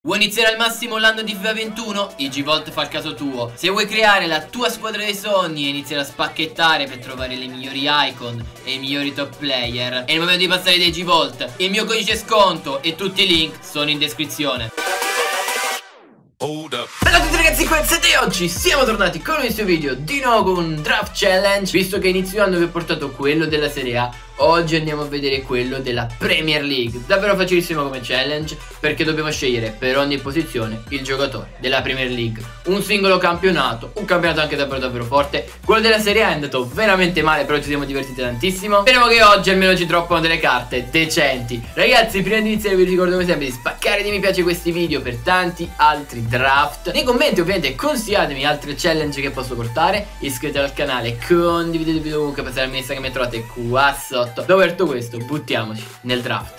Vuoi iniziare al massimo l'anno di FIFA 21? Igivolt fa il caso tuo. Se vuoi creare la tua squadra dei sogni e iniziare a spacchettare per trovare le migliori icon e i migliori top player, è il momento di passare da Igivolt. Il mio codice sconto e tutti i link sono in descrizione. Bella a tutti ragazzi, qua è Zed e oggi siamo tornati con questo video di nuovo con un draft challenge. Visto che inizio anno vi ho portato quello della Serie A, oggi andiamo a vedere quello della Premier League. Davvero facilissimo come challenge, perché dobbiamo scegliere per ogni posizione il giocatore della Premier League. Un singolo campionato, un campionato anche davvero forte. Quello della Serie A è andato veramente male, però ci siamo divertiti tantissimo. Speriamo che oggi almeno ci droppano delle carte decenti. Ragazzi, prima di iniziare vi ricordo come sempre di spaccare di mi piace questi video per tanti altri draft. Nei commenti ovviamente consigliatemi altri challenge che posso portare. Iscrivetevi al canale, condividete il video ovunque, passare la messa che mi trovate qua sotto. Dopo detto questo, buttiamoci nel draft.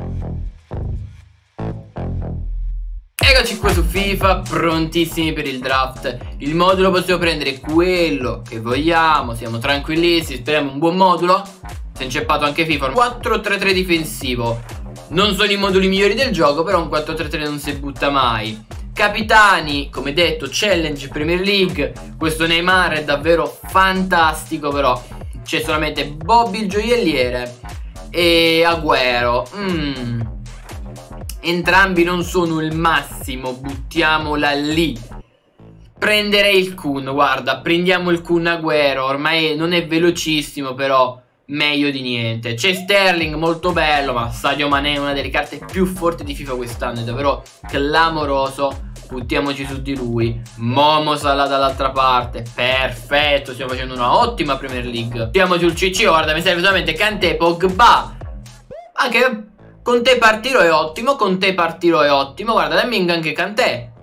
Eccoci qua su FIFA, prontissimi per il draft. Il modulo possiamo prendere quello che vogliamo, siamo tranquillissimi, speriamo un buon modulo. Si è inceppato anche FIFA, un 4-3-3 difensivo. Non sono i moduli migliori del gioco, però un 4-3-3 non si butta mai. Capitani, come detto, challenge Premier League. Questo Neymar è davvero fantastico, però c'è solamente Bobby il gioielliere e Agüero. Entrambi non sono il massimo, buttiamola lì. Prenderei il Kun, guarda, prendiamo il Kun Agüero. Ormai non è velocissimo, però meglio di niente. C'è Sterling, molto bello, ma Sadio Mané è una delle carte più forti di FIFA quest'anno, è davvero clamoroso. Buttiamoci su di lui. Momo Salah dall'altra parte. Perfetto, stiamo facendo una ottima Premier League. Buttiamoci sul CC, guarda, mi serve solamente Kanté, Pogba. Anche con te partirò è ottimo, con te partirò è ottimo. Guarda, dammi anche Kanté.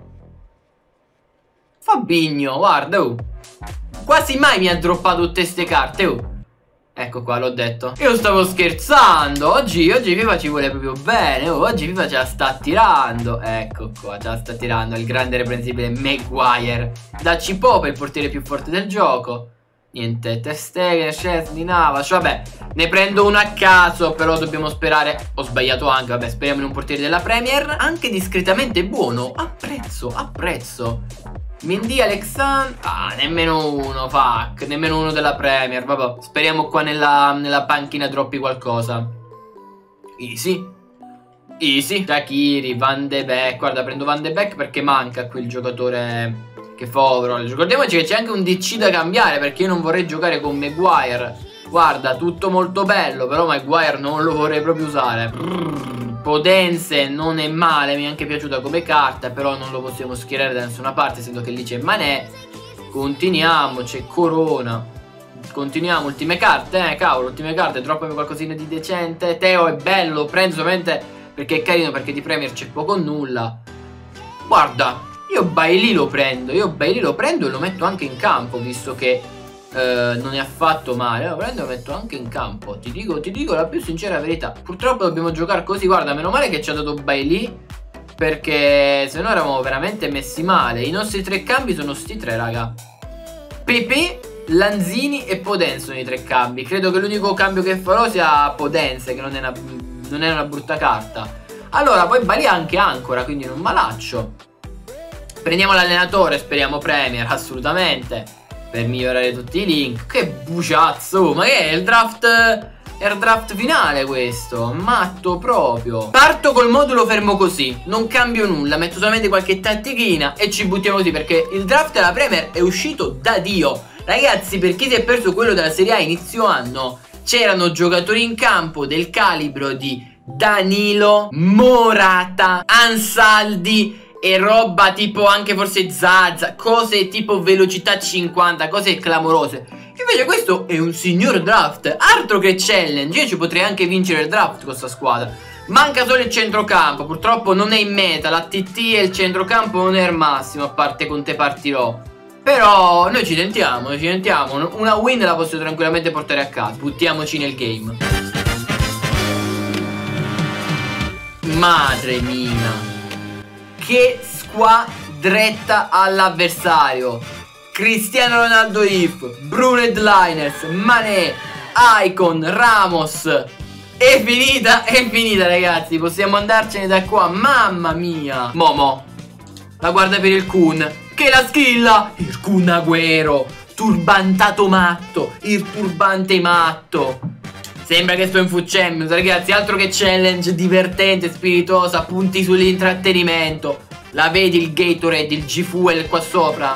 Fabinho, guarda, quasi mai mi ha droppato tutte ste carte, Ecco qua, l'ho detto. Io stavo scherzando. Oggi FIFA ci vuole proprio bene. Oggi FIFA ce la sta tirando. Ecco qua, ce la sta tirando il grande reprensibile Maguire. Dacci Popa, il portiere più forte del gioco. Niente, Ter Stegen, Szczesny, Navas. Vabbè, ne prendo uno a caso, però dobbiamo sperare. Ho sbagliato anche, vabbè, speriamo in un portiere della Premier. Anche discretamente buono. Apprezzo. Mendy, Alexandre. Ah, nemmeno uno, fuck. Nemmeno uno della Premier. Vabbè, speriamo qua nella panchina droppi qualcosa. Easy. Shaqiri, Van de Beek. Guarda, prendo Van de Beek perché manca qui il giocatore che fa overall. Ricordiamoci che c'è anche un DC da cambiare, perché io non vorrei giocare con Maguire. Guarda, tutto molto bello, però Maguire non lo vorrei proprio usare. Podenze non è male, mi è anche piaciuta come carta, però non lo possiamo schierare da nessuna parte, essendo che lì c'è Mané. Continuiamo, c'è Corona. Continuiamo, ultime carte, cavolo, ultime carte, droppami qualcosina di decente. Teo è bello, prendo solamente perché è carino, perché di Premier c'è poco o nulla. Guarda, io Bailly lo prendo e lo metto anche in campo, visto che non è affatto male. Lo prendo e lo metto anche in campo. Ti dico la più sincera verità. Purtroppo dobbiamo giocare così. Guarda, meno male che ci ha dato Bailly, perché se no eravamo veramente messi male. I nostri tre cambi sono sti tre, raga. Pepe, Lanzini e Podenze sono i tre cambi. Credo che l'unico cambio che farò sia Podenze, che non è una brutta carta. Allora, poi Bailly ha anche ancora, quindi non malaccio. Prendiamo l'allenatore, speriamo Premier, assolutamente, per migliorare tutti i link. Che buciazzo, ma che è il draft? È il draft finale questo, matto proprio. Parto col modulo fermo così, non cambio nulla, metto solamente qualche tattichina e ci buttiamo così, perché il draft della Premier è uscito da Dio. Ragazzi, per chi si è perso quello della Serie A inizio anno, c'erano giocatori in campo del calibro di Danilo, Morata, Ansaldi e roba tipo anche forse Zaza, cose tipo velocità 50, cose clamorose. Invece questo è un signor draft, altro che challenge. Io ci potrei anche vincere il draft con questa squadra. Manca solo il centrocampo, purtroppo non è in meta, la TT e il centrocampo non è il massimo, a parte con te partirò. Però noi ci tentiamo, una win la posso tranquillamente portare a casa. Buttiamoci nel game. Madre mia, che squadretta all'avversario. Cristiano Ronaldo if, Bruno Headliners, Mané, Icon, Ramos, È finita ragazzi. Possiamo andarcene da qua. Mamma mia. Momo la guarda per il Kun, che la skilla. Il Kun Agüero, turbantato matto. Il turbante matto. Sembra che sto in Food Champions, ragazzi. Altro che challenge divertente, spiritosa, punti sull'intrattenimento. La vedi il Gatorade, il G-Fuel qua sopra?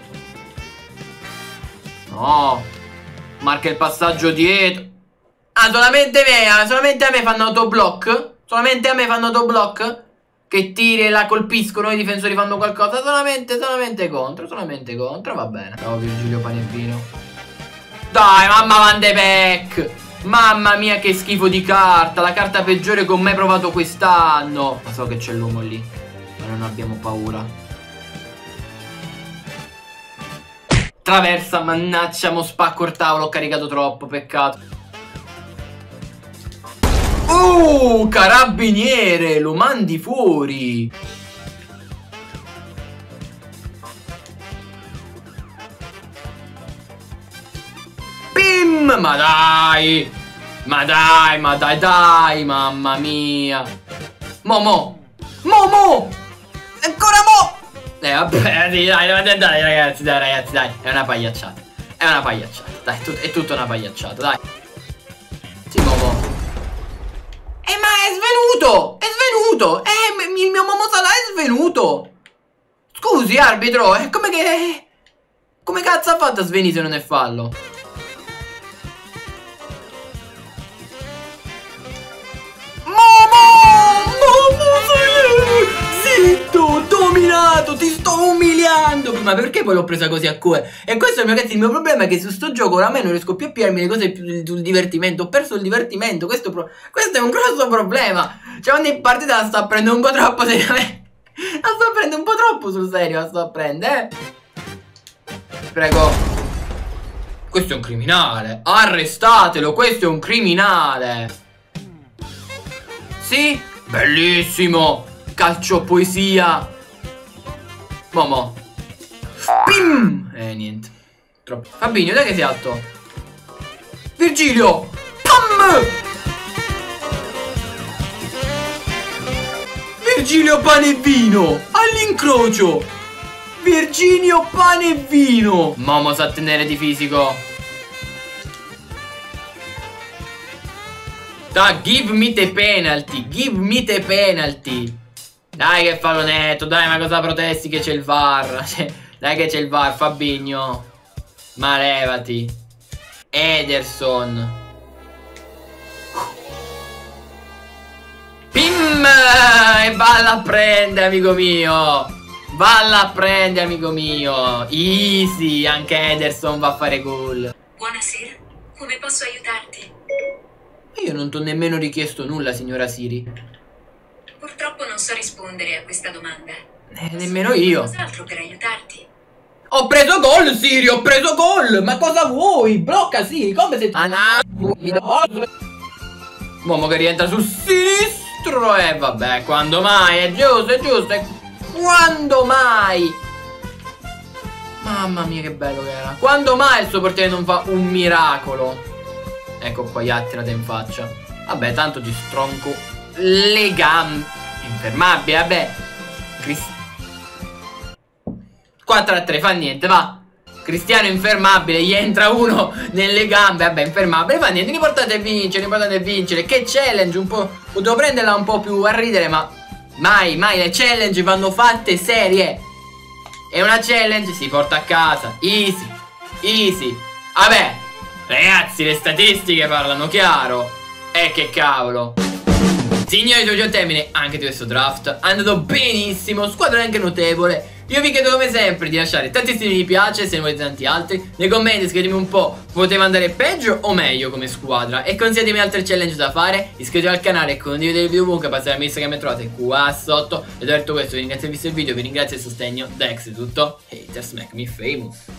No. Marca il passaggio dietro. Ah, solamente a me fanno autoblock? Solamente a me fanno autoblock? Che tiri e la colpiscono, i difensori fanno qualcosa? Solamente contro, va bene. Bravo Virgilio Panevino. Dai, mamma Van de Beek. Mamma mia che schifo di carta. La carta peggiore che ho mai provato quest'anno. Ma so che c'è l'uomo lì, ma non abbiamo paura. Traversa, mannaggia, mo spacco il tavolo. Ho caricato troppo, peccato. Carabiniere, lo mandi fuori. Bim! Ma dai, mamma mia. Momo. Ancora mo. Vabbè, dai ragazzi, dai. È una pagliacciata. Dai, è tutta una pagliacciata, dai. Sì, Momo. Ma è svenuto! Il mio Momo Salah è svenuto! Scusi, arbitro, come cazzo ha fatto a svenire se non è fallo? Zitto, dominato, ti sto umiliando. Ma perché poi l'ho presa così a cuore? E questo, ragazzi, il mio problema è che su sto gioco oramai non riesco più a piarmi le cose sul divertimento. Ho perso il divertimento. Questo è un grosso problema. Cioè ogni partita la sto a prendere un po' troppo seriamente. La sto a prendere un po' troppo sul serio. La sto a prendere, Prego. Questo è un criminale. Arrestatelo, questo è un criminale. Sì, bellissimo. Calcio poesia. Momo. Pim. Niente. Troppo. Fabinho, dai che sei alto. Virgilio. Pam. Virgilio Panevino. All'incrocio. Virginio Panevino. Momo sa tenere di fisico. Dai, give me the penalty. Dai che fallo netto, dai, ma cosa protesti che c'è il VAR? Dai che c'è il VAR, Fabinho. Ma levati. Ederson. Pim! E valla a prendere, amico mio. Easy, anche Ederson va a fare gol. Buonasera, come posso aiutarti? Io non ti ho nemmeno richiesto nulla, signora Siri. Purtroppo non so rispondere a questa domanda. Nemmeno io. Cos'altro per aiutarti? Ho preso gol, Siri, Ma cosa vuoi? Blocca, Siri, come se... Momo che rientra sul sinistro. Vabbè, quando mai? È giusto. Quando mai? Mamma mia che bello che era. Quando mai il suo portiere non fa un miracolo? Ecco qua, attirate in faccia. Vabbè, tanto ti stronco le gambe. Infermabile, vabbè. 4-3, fa niente, va. Cristiano infermabile, gli entra uno nelle gambe. Vabbè, infermabile, fa niente. L'importante è vincere. Che challenge, un po'. Potevo prenderla un po' più a ridere, ma mai le challenge vanno fatte serie. E una challenge si porta a casa. Easy. Vabbè, ragazzi, le statistiche parlano chiaro. Che cavolo. Signori, giunto al termine anche di questo draft. È andato benissimo, squadra anche notevole. Io vi chiedo come sempre di lasciare tantissimi mi piace, se ne volete tanti altri. Nei commenti scrivetemi un po', poteva andare peggio o meglio come squadra. E consigliatemi altre challenge da fare. Iscrivetevi al canale e condividete il video ovunque. Passate a Instagram e trovate qua sotto. E detto questo, vi ringrazio per aver visto il video, vi ringrazio il sostegno. Da ex è tutto. Haters make me famous.